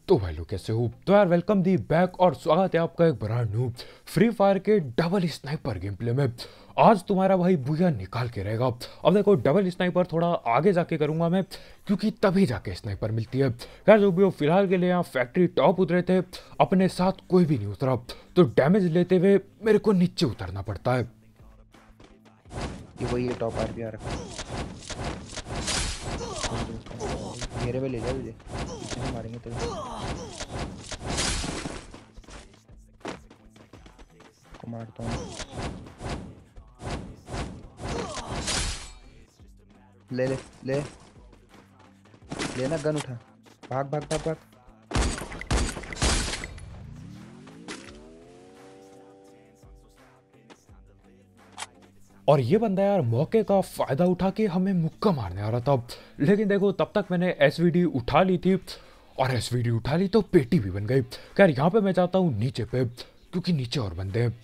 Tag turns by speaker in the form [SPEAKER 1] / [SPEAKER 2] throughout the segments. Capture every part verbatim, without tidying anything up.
[SPEAKER 1] तो भाई लोग कैसे हो। तो यार वेलकम दी बैक और स्वागत है आपका एक ब्रांड न्यू फ्री फायर के डबल स्नाइपर गेम प्ले में। आज तुम्हारा भाई बुया निकाल के रहेगा। अब देखो डबल स्नाइपर थोड़ा आगे जाके करूंगा मैं, क्योंकि तभी जाके स्नाइपर मिलती है। यार जो भी हो फिलहाल के लिए यहाँ फैक्ट्री टॉप उतरे थे, अपने साथ कोई भी नहीं उतरा, तो डैमेज लेते हुए मेरे को नीचे उतरना पड़ता है।
[SPEAKER 2] ये वही है टॉप आर भी आ रखा है। घेरे में ले जा मुझे, पीछे से मारेंगे तो को मारता हूँ। ले ले ले लेना, गन उठा, भाग भाग भाग भाग।
[SPEAKER 1] और ये बंदा यार मौके का फायदा उठा के हमें मुक्का मारने आ रहा था, लेकिन देखो तब तक मैंने एसवीडी उठा ली थी, और एसवीडी उठा ली तो पेटी भी बन गई। यार यहाँ पे मैं जाता हूँ नीचे पे, क्योंकि नीचे और बंदे हैं।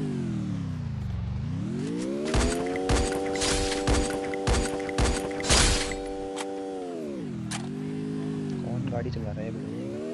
[SPEAKER 2] कौन गाड़ी चला रहा है भाई?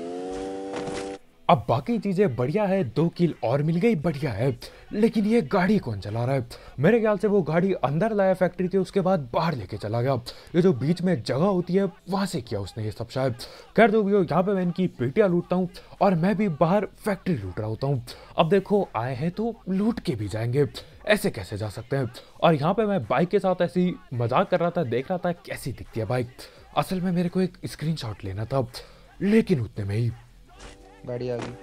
[SPEAKER 1] अब बाकी चीजें बढ़िया है, दो किल और मिल गई, बढ़िया है, लेकिन ये गाड़ी कौन चला रहा है? मेरे ख्याल से वो गाड़ी अंदर लाया फैक्ट्री के, उसके बाद बाहर लेके चला गया। ये जो बीच में जगह होती है वहां से किया उसने ये सब शायद। खैर जो भी हो, यहाँ पे मैं इनकी पेटियां लूटता हूँ और मैं भी बाहर फैक्ट्री लूट रहा होता हूँ। अब देखो आए हैं तो लूट के भी जाएंगे, ऐसे कैसे जा सकते हैं। और यहाँ पे मैं बाइक के साथ ऐसी मजाक कर रहा था, देख रहा था कैसी दिखती है बाइक। असल में मेरे को एक स्क्रीनशॉट लेना था, लेकिन उतने में ही
[SPEAKER 2] गाड़ी आ गई।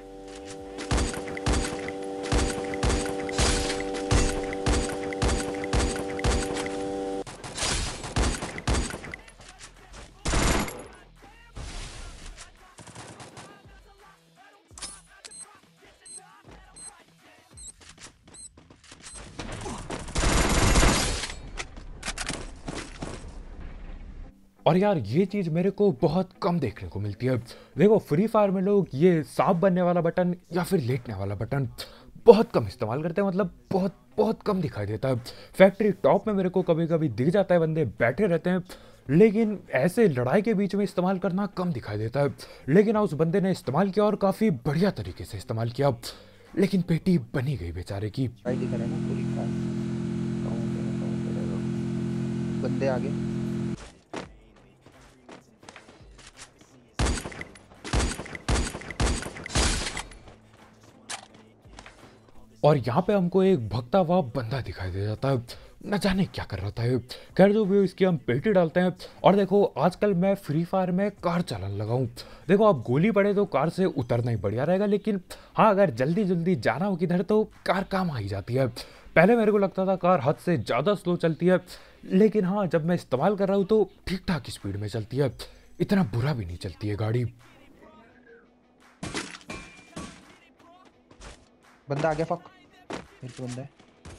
[SPEAKER 1] और यार ये चीज़ मेरे को बहुत कम देखने को मिलती है। देखो फ्री फायर में लोग ये सांप बनने वाला बटन या फिर लेटने वाला बटन बहुत कम इस्तेमाल करते हैं, मतलब बहुत बहुत कम दिखाई देता है। फैक्ट्री टॉप में मेरे को कभी कभी दिख जाता है, बंदे बैठे रहते हैं, लेकिन ऐसे लड़ाई के बीच में इस्तेमाल करना कम दिखाई देता है। लेकिन उस बंदे ने इस्तेमाल किया और काफ़ी बढ़िया तरीके से इस्तेमाल किया, लेकिन पेटी बनी गई बेचारे की।
[SPEAKER 2] गाड़ी दिखा रहा है ना पूरी कार। कहूँ पे ना कहूँ पे लगा। बंदे आगे।
[SPEAKER 1] और यहाँ पे हमको एक भगता हुआ बंदा दिखाई दे जाता है, न जाने क्या कर रहा था ये। खैर जो भी हो, इसकी हम पेटी डालते हैं। और देखो आजकल मैं फ्री फायर में कार चलाने लगा हूँ। देखो अब गोली पड़े तो कार से उतरना ही बढ़िया रहेगा, लेकिन हाँ अगर जल्दी जल्दी जाना हो किधर तो कार काम आ ही जाती है। पहले मेरे को लगता था कार हद से ज़्यादा स्लो चलती है, लेकिन हाँ जब मैं इस्तेमाल कर रहा हूँ तो ठीक ठाक स्पीड में चलती है, इतना बुरा भी नहीं चलती है गाड़ी।
[SPEAKER 2] बंदा आ गया, फक मेरे पे बंदा है।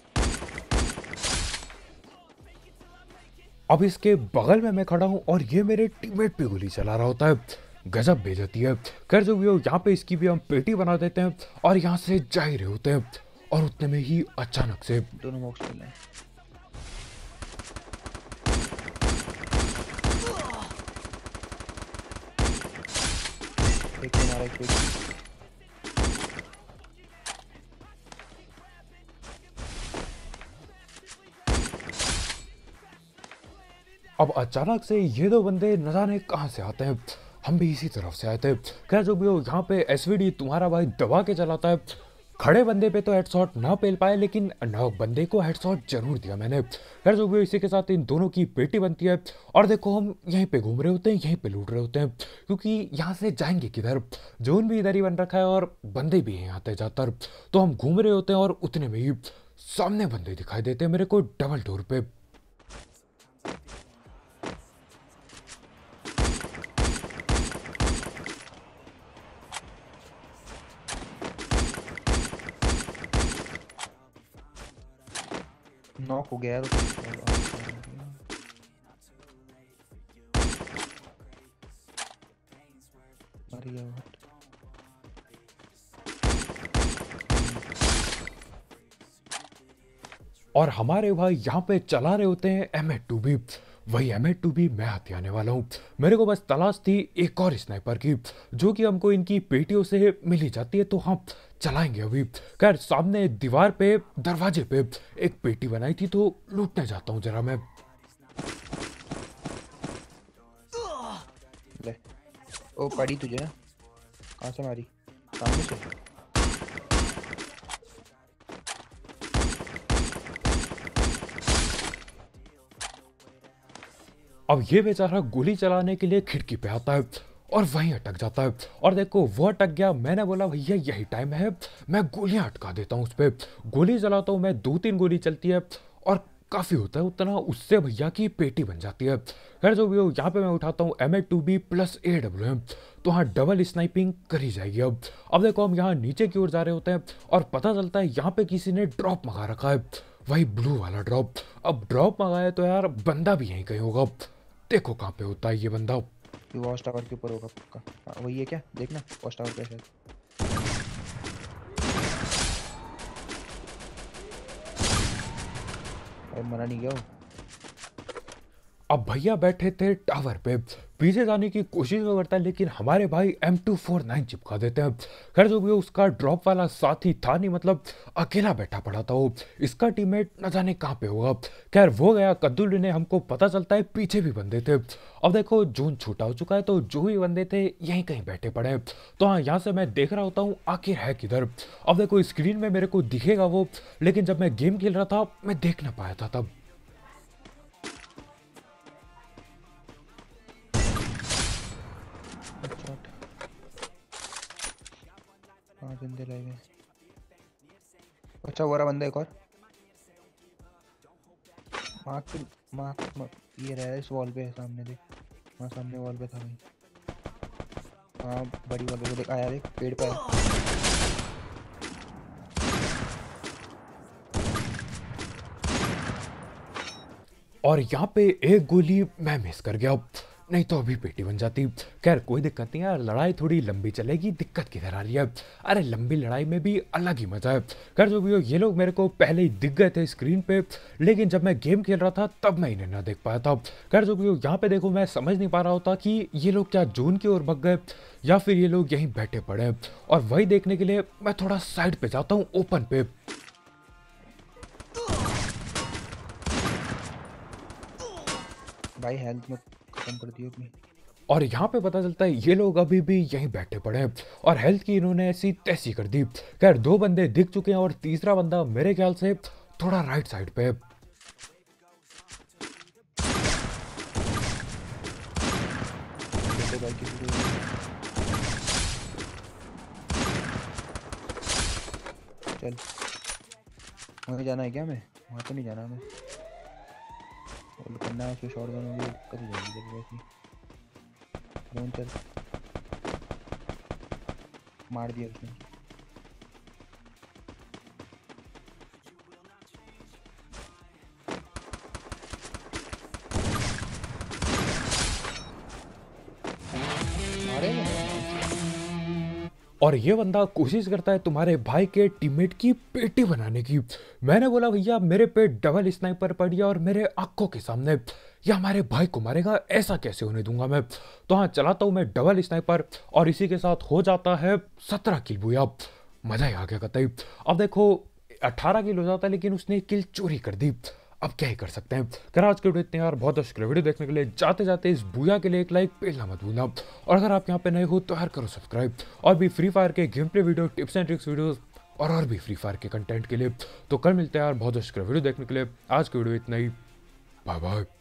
[SPEAKER 1] अब इसके बगल में मैं खड़ा हूँ और ये मेरे टीममेट पे गोली चला रहा होता है, गजब बेइज्जती है। खैर जो भी हो, यहाँ पे इसकी भी हम पेटी बना देते हैं और यहाँ से जा ही रहे होते हैं, और उतने में ही अचानक से
[SPEAKER 2] दोनों बॉक्स मिल रहे हैं। एक को मारा, एक को।
[SPEAKER 1] अब अचानक से ये दो बंदे न जाने कहाँ से आते हैं, हम भी इसी तरफ से आए थे। खैर जो भी हो, यहाँ पे एसवीडी तुम्हारा भाई दबा के चलाता है। खड़े बंदे पे तो हेडशॉट ना पेल पाए, लेकिन नौ बंदे को हेडशॉट जरूर दिया मैंने। खैर जो भी हो, इसी के साथ इन दोनों की पेटी बनती है। और देखो हम यहीं पे घूम रहे होते हैं, यहीं पे लूट रहे होते हैं, क्योंकि यहाँ से जाएंगे किधर, जोन भी इधर ही बन रखा है और बंदे भी हैं आते जातर। तो हम घूम रहे होते हैं और उतने में ही सामने बंदे दिखाई देते हैं मेरे को डबल डोर पे।
[SPEAKER 2] नॉक हो गया है तो मर गया वो।
[SPEAKER 1] और हमारे भाई यहाँ पे चला रहे होते हैं एम टू भी। वही एम एट टू भी मैं हाथी आने वाला हूँ। मेरे को बस तलाश थी एक और स्नाइपर की, जो कि हमको इनकी पेटियों से मिल ही जाती है, तो हम चलाएंगे अभी। खैर सामने दीवार पे दरवाजे पे एक पेटी बनाई थी, तो लूटने जाता हूँ जरा मैं।
[SPEAKER 2] ले ओ पड़ी तुझे ना, कहाँ से मारी? सामने से।
[SPEAKER 1] अब ये बेचारा गोली चलाने के लिए खिड़की पे आता है और वहीं अटक जाता है। और देखो वो अटक गया, मैंने बोला भैया यही टाइम है, मैं गोलियां अटका देता हूँ उस पर। गोली चलाता हूँ मैं, दो तीन गोली चलती है और काफ़ी होता है उतना, उससे भैया की पेटी बन जाती है। खैर जो भी हो, यहाँ पे मैं उठाता हूँ M eight two B plus A W M, तो हाँ डबल स्नाइपिंग करी जाएगी अब। अब देखो हम यहाँ नीचे की ओर जा रहे होते हैं और पता चलता है यहाँ पे किसी ने ड्रॉप मंगा रखा है, वही ब्लू वाला ड्रॉप। अब ड्रॉप मंगाया तो यार बंदा भी यहीं कहीं होगा। देखो कहाँ पे होता है ये बंदा।
[SPEAKER 2] ये वॉच टावर के ऊपर होगा पक्का। हाँ, वही है क्या? देखना वॉच टावर पे शायद। अरे मरा नहीं गया वो।
[SPEAKER 1] अब भैया बैठे थे टावर पे, पीछे जाने की कोशिश तो करता है, लेकिन हमारे भाई एम टू फोर नाइन चिपका देते हैं। खैर जो भी हो, उसका ड्रॉप वाला साथी था नहीं, मतलब अकेला बैठा पड़ा था वो, इसका टीममेट न जाने कहाँ पे होगा। खैर वो गया कद्दू लेने, हमको पता चलता है पीछे भी बंदे थे। अब देखो जोन छोटा हो चुका है, तो जो भी बंदे थे यहीं कहीं बैठे पड़े हैं। तो हाँ यहाँ से मैं देख रहा होता हूँ आखिर है किधर। अब देखो स्क्रीन में मेरे को दिखेगा वो, लेकिन जब मैं गेम खेल रहा था मैं देख ना पाया था तब।
[SPEAKER 2] हाँ बंदे लगे गए। अच्छा वो रहा बंदा एक और। मार्क मार्क मार्क ये रहा है इस वॉल पे, सामने देख। हाँ सामने वॉल पे था भाई। हाँ बड़ी वॉल पे देख, आया देख पेड़ पे आया।
[SPEAKER 1] और यहाँ पे एक गोली मैं मिस कर गया, नहीं तो अभी पेटी बन जाती। खैर कोई दिक्कत नहीं यार, लड़ाई थोड़ी लंबी चलेगी, दिक्कत किधर आ रही है। अरे लंबी लड़ाई में भी अलग ही मजा है। खैर जो भी हो, ये लोग मेरे को पहले ही दिख गए थे स्क्रीन पे, लेकिन जब मैं गेम खेल रहा था तब मैं इन्हें ना देख पाया था। खैर जो भी हो, यहाँ पे देखो मैं समझ नहीं पा रहा होता कि ये लोग क्या जोन की ओर भग गए या फिर ये लोग यहीं बैठे पड़े हैं। और वही देखने के लिए मैं थोड़ा साइड पे जाता हूँ, ओपन पे।
[SPEAKER 2] भाई हेल्थ में खत्म कर दी अपनी।
[SPEAKER 1] और यहाँ पे पता चलता है ये लोग अभी भी यहीं बैठे पड़े हैं और हेल्थ की इन्होंने ऐसी तैसी कर दी। खैर दो बंदे दिख चुके हैं और तीसरा बंदा मेरे ख्याल से थोड़ा राइट साइड पे है।
[SPEAKER 2] चल वहीं जाना है क्या? मैं वहाँ तो नहीं जाना, हमें करना है उसमें शॉट गन होगी, दिक्कत हो जाएगी जब वैसी। ड्रोन चल, मार दिया उसने। मारे
[SPEAKER 1] और ये बंदा कोशिश करता है तुम्हारे भाई के टीममेट की पेटी बनाने की। मैंने बोला भैया मेरे पे डबल स्नाइपर पड़ी और मेरे आंखों के सामने, या हमारे भाई को मारेगा, ऐसा कैसे होने दूंगा मैं। तो हाँ चलाता हूँ मैं डबल स्नाइपर और इसी के साथ हो जाता है सत्रह किल भूया। मजा ही आ गया कतई। अब देखो अठारह किल हो जाता है, लेकिन उसने किल चोरी कर दी, अब क्या ही कर सकते हैं। कर आज के वीडियो इतने यार, बहुत शुक्रिया वीडियो देखने के लिए। जाते जाते इस भूया के लिए एक लाइक पेलना मत भूलना, और अगर आप यहाँ पे नए हो तो यार करो सब्सक्राइब। और भी फ्री फायर के game play video, tips and tricks videos और और भी फ्री फायर के कंटेंट के लिए तो कल मिलते हैं यार। बहुत शुक्रिया वीडियो देखने के लिए। आज की वीडियो इतना ही, बाय बाय।